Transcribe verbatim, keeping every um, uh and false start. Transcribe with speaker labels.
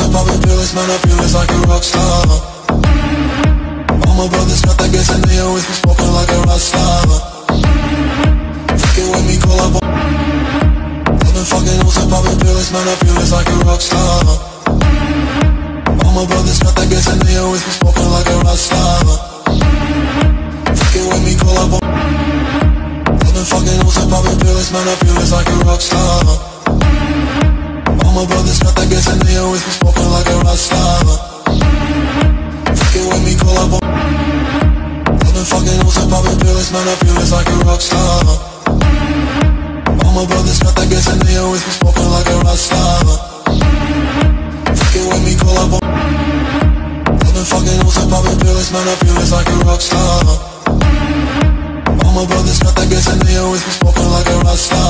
Speaker 1: I'm popping pills, man, I feel it's like a rock star. All my brothers got that gas and they always be smoking like a rock star. Fucking with me, call up. I've been fucking hoes and popping pills, man, I feel it's like a rock star. All my brothers got that gas and they always be smoking like a rock star. Fucking with me, call up. I've been fucking hoes and popping pills, man, I feel it's like a rock star. All my brothers got that gas and they always be smoking like a rock star. Fucking with me, call up. I've been fucking hoes and popping pills, man, I feel it's like a rock star. All my brothers got that gas and they always be smoking like a rock star. Fucking with me, call up. I've been fucking hoes and popping pills, man, I feel it's like a rock star. All my brothers got that gas and they always be smoking like a rock star.